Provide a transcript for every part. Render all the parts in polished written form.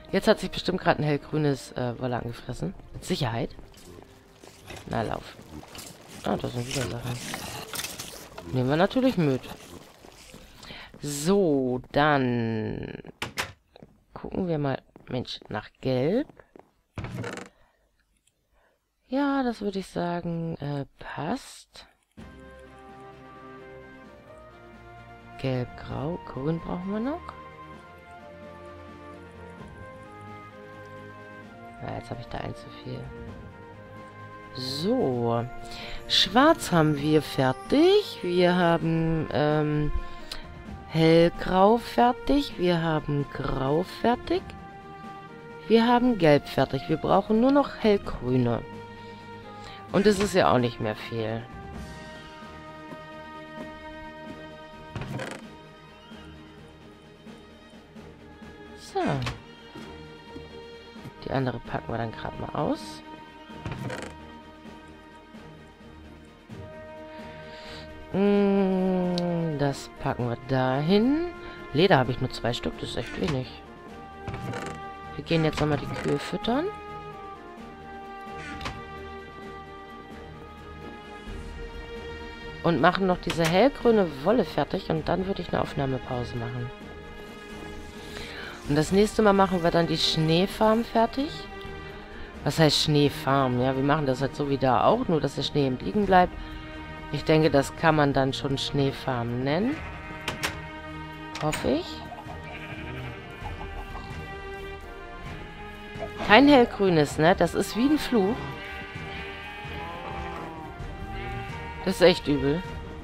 Jetzt hat sich bestimmt gerade ein hellgrünes Wolle angefressen. Mit Sicherheit. Na, lauf. Ah, das sind wieder Sachen. Nehmen wir natürlich mit. So, dann gucken wir mal, Mensch, nach Gelb. Ja, das würde ich sagen, passt. Gelb, Grau, Grün brauchen wir noch. Ja, jetzt habe ich da ein zu viel. So. Schwarz haben wir fertig. Wir haben hellgrau fertig. Wir haben grau fertig. Wir haben gelb fertig. Wir brauchen nur noch hellgrüne. Und es ist ja auch nicht mehr viel. So. Die andere packen wir dann gerade mal aus. Das packen wir dahin. Leder habe ich nur 2 Stück, das ist echt wenig. Wir gehen jetzt nochmal die Kühe füttern. Und machen noch diese hellgrüne Wolle fertig und dann würde ich eine Aufnahmepause machen. Und das nächste Mal machen wir dann die Schneefarm fertig. Was heißt Schneefarm? Ja, wir machen das halt so wie da auch, nur dass der Schnee im Liegen bleibt. Ich denke, das kann man dann schon Schneefarm nennen. Hoffe ich. Kein hellgrünes, ne? Das ist wie ein Fluch. Das ist echt übel.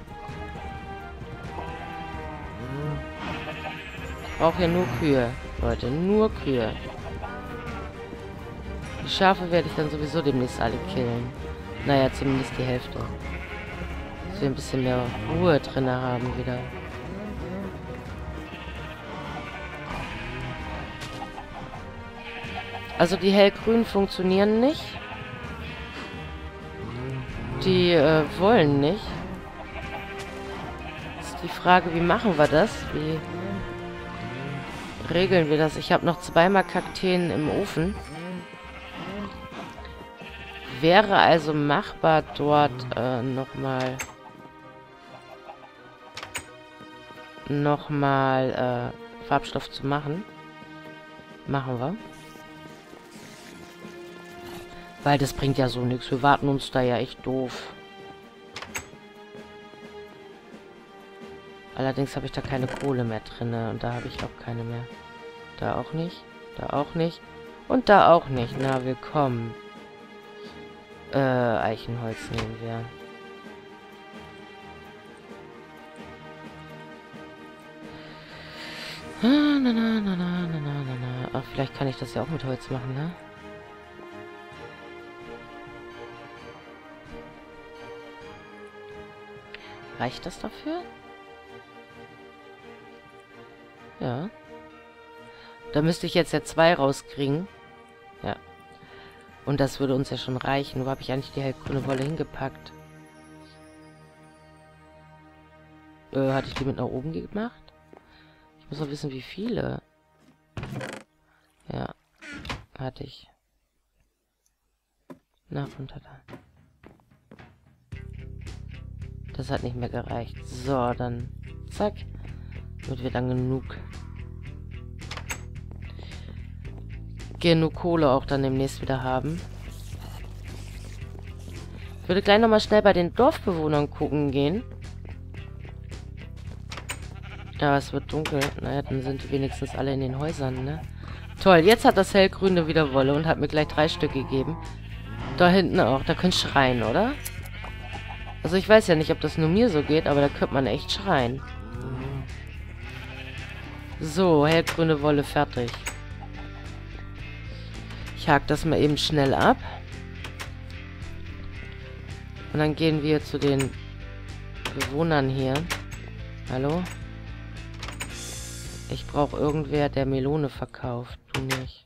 Ich brauche hier nur Kühe, Leute. Nur Kühe. Die Schafe werde ich dann sowieso demnächst alle killen. Naja, zumindest die Hälfte. Dass wir ein bisschen mehr Ruhe drin haben wieder. Also die hellgrünen funktionieren nicht. Die wollen nicht. Ist die Frage, wie machen wir das? Wie regeln wir das? Ich habe noch 2 Kakteen im Ofen. Wäre also machbar, dort nochmal Farbstoff zu machen. Machen wir. Weil das bringt ja so nichts. Wir warten uns da ja echt doof. Allerdings habe ich da keine Kohle mehr drin. Und da habe ich auch keine mehr. Da auch nicht. Da auch nicht. Und da auch nicht. Na, willkommen. Eichenholz nehmen wir. Ach, vielleicht kann ich das ja auch mit Holz machen, ne? Reicht das dafür? Ja. Da müsste ich jetzt ja 2 rauskriegen. Ja. Und das würde uns ja schon reichen. Wo habe ich eigentlich die hellgrüne Wolle hingepackt? Hatte ich die mit nach oben gemacht? Ich muss noch wissen, wie viele. Ja. Hatte ich. Na, runter da. Das hat nicht mehr gereicht. So, dann zack. Damit wir dann genug Kohle auch dann demnächst wieder haben. Ich würde gleich nochmal schnell bei den Dorfbewohnern gucken gehen. Ja, es wird dunkel. Naja, dann sind die wenigstens alle in den Häusern, ne? Toll, jetzt hat das hellgrüne wieder Wolle und hat mir gleich 3 Stück gegeben. Da hinten auch. Da könnt ihr schreien, oder? Also ich weiß ja nicht, ob das nur mir so geht, aber da könnte man echt schreien. So, hellgrüne Wolle fertig. Ich hake das mal eben schnell ab. Und dann gehen wir zu den Bewohnern hier. Hallo? Ich brauche irgendwer, der Melone verkauft. Du nicht.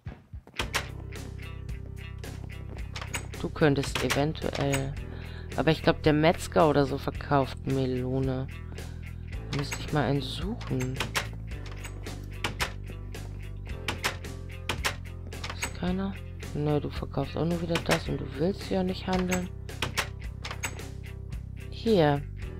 Du könntest eventuell... Aber ich glaube, der Metzger oder so verkauft Melone. Da müsste ich mal einen suchen. keiner? Nö, du verkaufst auch nur wieder das und du willst ja nicht handeln. Hier.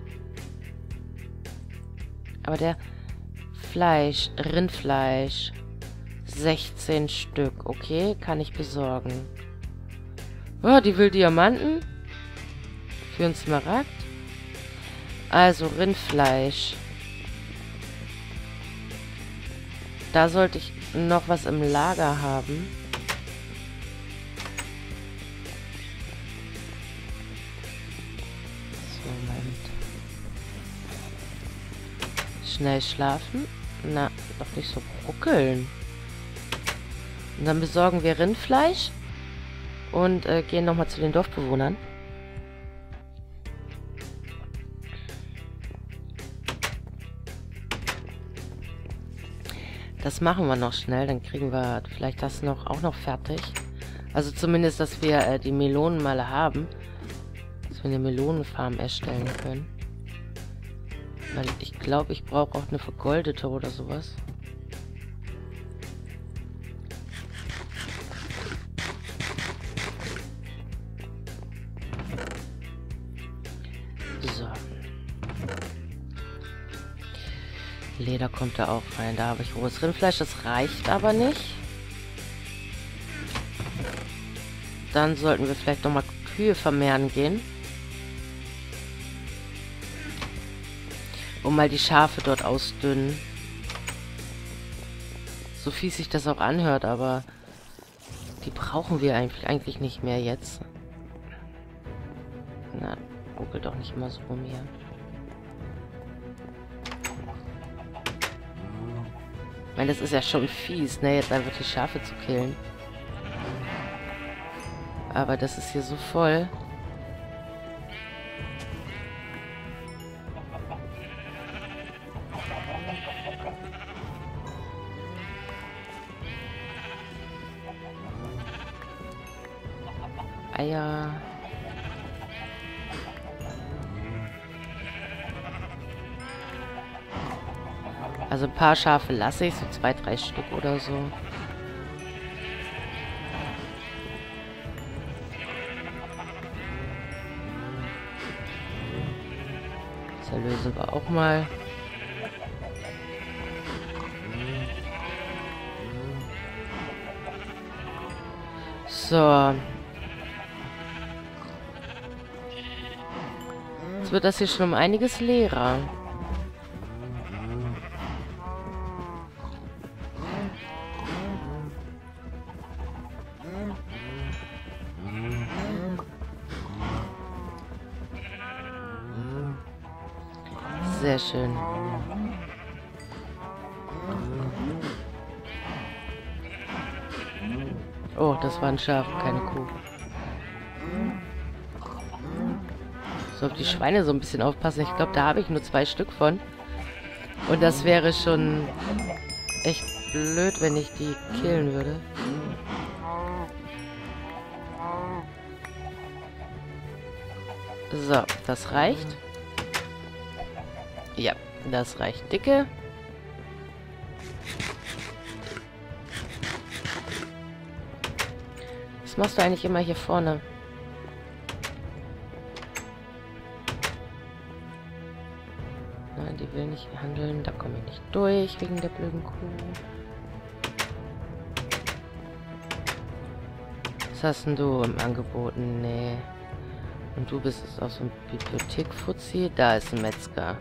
Aber der Fleisch, Rindfleisch. 16 Stück. Okay, kann ich besorgen. Oh, die will Diamanten. Für einen Smaragd. Also Rindfleisch. Da sollte ich noch was im Lager haben. So, Moment. Schnell schlafen. Na, doch nicht so ruckeln. Und dann besorgen wir Rindfleisch. Und gehen nochmal zu den Dorfbewohnern. Das machen wir noch schnell, dann kriegen wir vielleicht das auch noch fertig. Also zumindest, dass wir die Melonen mal haben. Dass wir eine Melonenfarm erstellen können. Weil ich glaube, ich brauche auch eine vergoldete oder sowas. So. Leder kommt da auch rein. Da habe ich rohes Rindfleisch. Das reicht aber nicht. Dann sollten wir vielleicht nochmal Kühe vermehren gehen. Und mal die Schafe dort ausdünnen. So fies sich das auch anhört, aber die brauchen wir eigentlich nicht mehr jetzt. Na, ruckelt doch nicht immer so rum hier. Ich meine, das ist ja schon fies, ne, jetzt einfach die Schafe zu killen. Aber das ist hier so voll. Eier. Also ein paar Schafe lasse ich, so 2, 3 Stück oder so. Das erlösen wir auch mal. So. Jetzt wird das hier schon um einiges leerer. Sehr schön. Oh, das war ein Schaf, keine Kuh. So, auf die Schweine so ein bisschen aufpassen. Ich glaube, da habe ich nur 2 Stück von. Und das wäre schon echt blöd, wenn ich die killen würde. So, das reicht. Ja, das reicht dicke. Was machst du eigentlich immer hier vorne? Nein, die will nicht handeln. Da komme ich nicht durch wegen der blöden Kuh. Was hast denn du im Angebot? Nee. Und du bist auch so ein Bibliothek-Fuzzi. Da ist ein Metzger.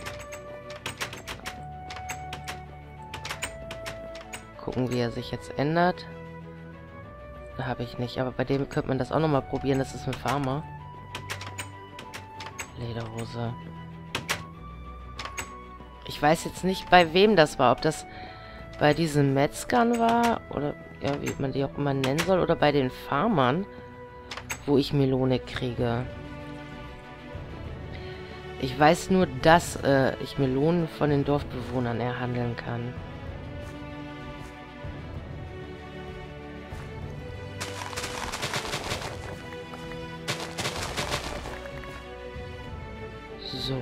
Gucken, wie er sich jetzt ändert. Da habe ich nicht. Aber bei dem könnte man das auch nochmal probieren. Das ist ein Farmer. Lederhose. Ich weiß jetzt nicht, bei wem das war. Ob das bei diesen Metzgern war. Oder ja, wie man die auch immer nennen soll. Oder bei den Farmern. Wo ich Melone kriege. Ich weiß nur, dass ich Melonen von den Dorfbewohnern erhandeln kann. So.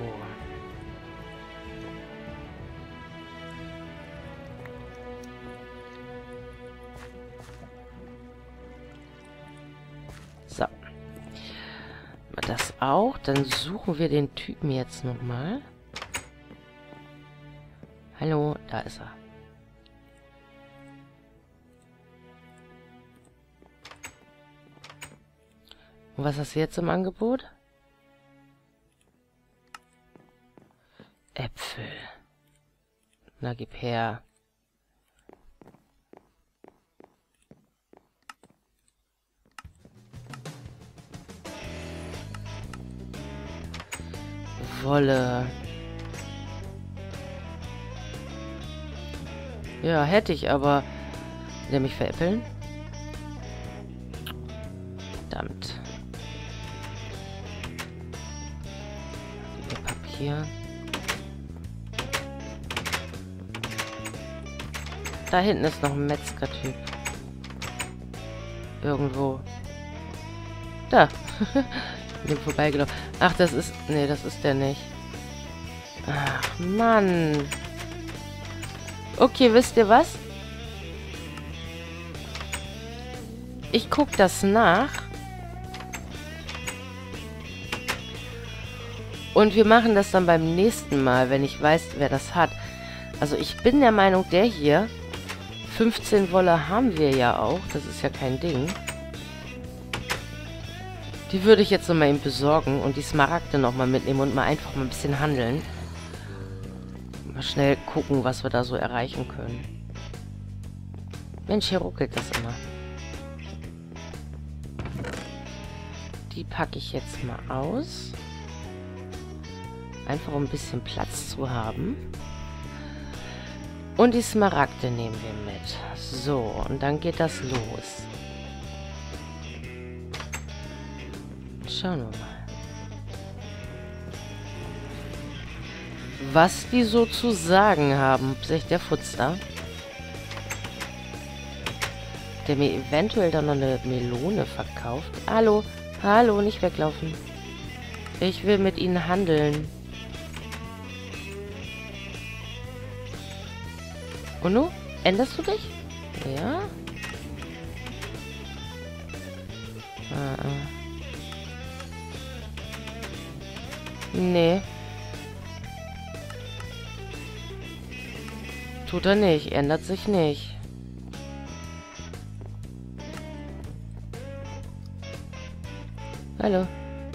auch. Dann suchen wir den Typen jetzt nochmal. Hallo, da ist er. Und was hast du jetzt im Angebot? Äpfel. Na, gib her. Wolle. Ja, hätte ich, aber... Will er mich veräppeln? Verdammt. Papier. Da hinten ist noch ein Metzger-Typ. Irgendwo. Da. Bin vorbeigelaufen. Ach, das ist... Nee, das ist der nicht. Ach, Mann. Okay, wisst ihr was? Ich gucke das nach. Und wir machen das dann beim nächsten Mal, wenn ich weiß, wer das hat. Also ich bin der Meinung, der hier... 15 Wolle haben wir ja auch. Das ist ja kein Ding. Die würde ich jetzt nochmal eben besorgen und die Smaragde nochmal mitnehmen und mal einfach mal ein bisschen handeln. Mal schnell gucken, was wir da so erreichen können. Mensch, hier ruckelt das immer. Die packe ich jetzt mal aus. Einfach um ein bisschen Platz zu haben. Und die Smaragde nehmen wir mit. So, und dann geht das los. Schauen wir mal. Was die so zu sagen haben. Sehe ich der Futz da? Der mir eventuell dann noch eine Melone verkauft. Hallo, hallo, nicht weglaufen. Ich will mit ihnen handeln. Und nu? Änderst du dich? Ja? Nee. Tut er nicht. Ändert sich nicht. Hallo.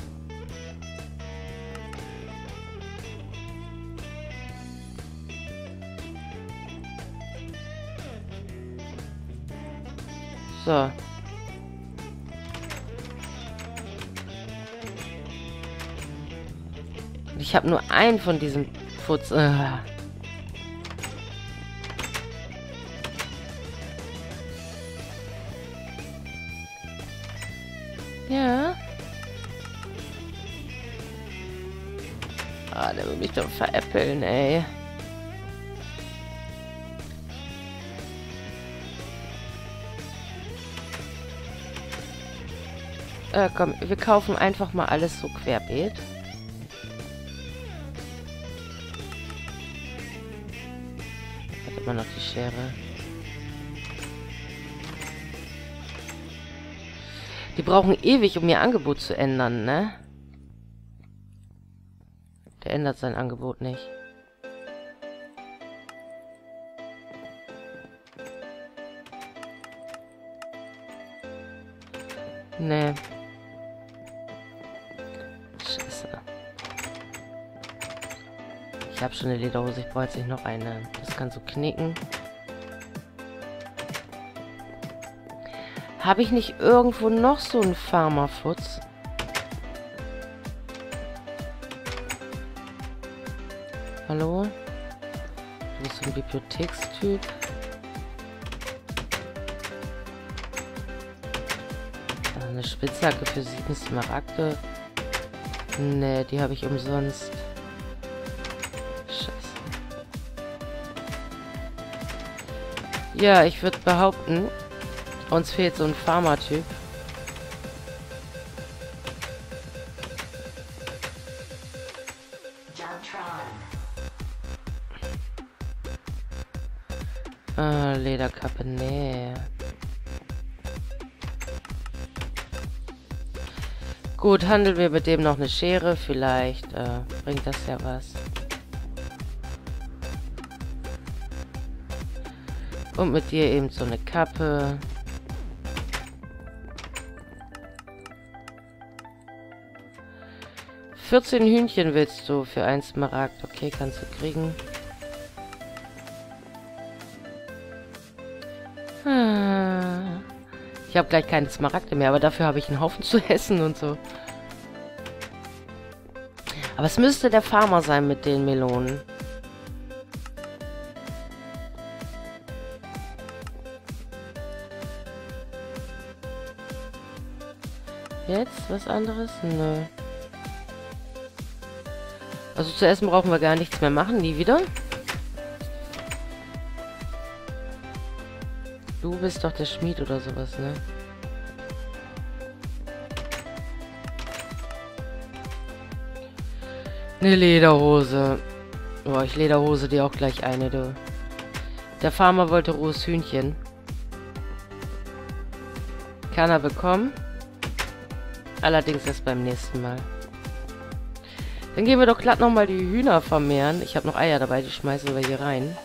So. Ich habe nur einen von diesen Futz. Ja. Ah, der will mich doch veräppeln, ey. Komm, wir kaufen einfach mal alles so querbeet. Hat immer noch die Schere. Die brauchen ewig, um ihr Angebot zu ändern, ne? Der ändert sein Angebot nicht. Nee. Scheiße. Ich habe schon eine Lederhose, ich brauche jetzt nicht noch eine. Das kann so knicken. Habe ich nicht irgendwo noch so einen Farmerfutz? Hallo? Du bist so ein Bibliothekstyp. Eine Spitzhacke für 7 Smaragde. Ne, die habe ich umsonst. Scheiße. Ja, ich würde behaupten, uns fehlt so ein Farmer-Typ. Ah, Lederkappe, nee. Gut, handeln wir mit dem noch eine Schere. Vielleicht bringt das ja was. Und mit dir eben so eine Kappe. $14 Hühnchen willst du für 1 Smaragd. Okay, kannst du kriegen. Ich habe gleich keine Smaragde mehr, aber dafür habe ich einen Haufen zu essen und so. Aber es müsste der Farmer sein mit den Melonen. Jetzt was anderes? Nö. Also zu essen brauchen wir gar nichts mehr machen, nie wieder. Du bist doch der Schmied oder sowas, ne? Eine Lederhose. Oh, ich Lederhose dir auch gleich eine, du. Der Farmer wollte rohes Hühnchen. Kann er bekommen. Allerdings erst beim nächsten Mal. Dann gehen wir doch glatt nochmal die Hühner vermehren. Ich habe noch Eier dabei, die schmeißen wir hier rein.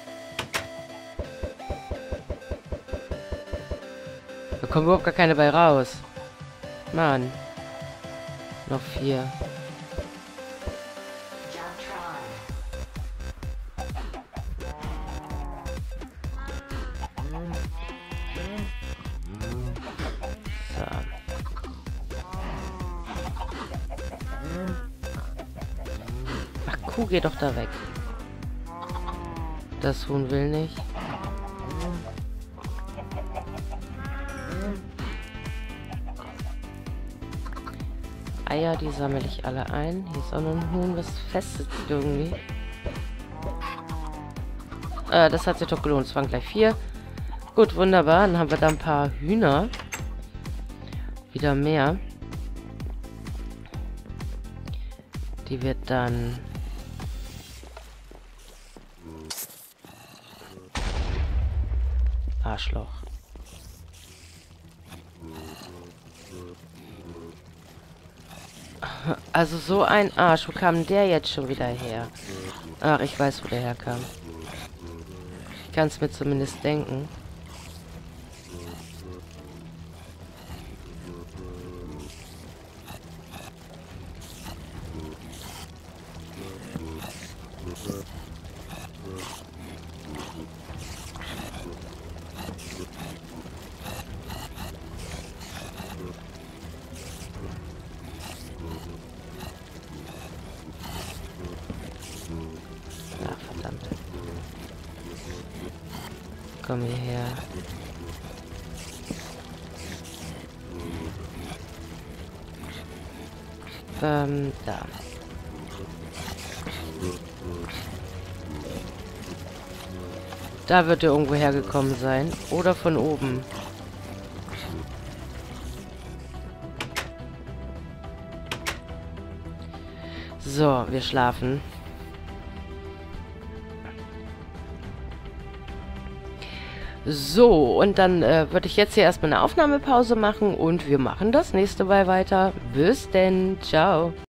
Da kommen überhaupt gar keine bei raus. Mann. Noch 4. So. Ach, Kuh, geh doch da weg. Das Huhn will nicht. Eier, die sammle ich alle ein. Hier ist auch noch ein Huhn, was festsitzt irgendwie. Das hat sich doch gelohnt. Es waren gleich 4. Gut, wunderbar. Dann haben wir da ein paar Hühner. Wieder mehr. Die wird dann... Arschloch. Also so ein Arsch. Wo kam der jetzt schon wieder her? Ach, ich weiß, wo der herkam. Ich kann es mir zumindest denken. Ach, verdammt. Komm hierher. Da. Da wird er irgendwo hergekommen sein. Oder von oben. So, wir schlafen. So, und dann würde ich jetzt hier erstmal eine Aufnahmepause machen und wir machen das nächste Mal weiter. Bis denn, ciao.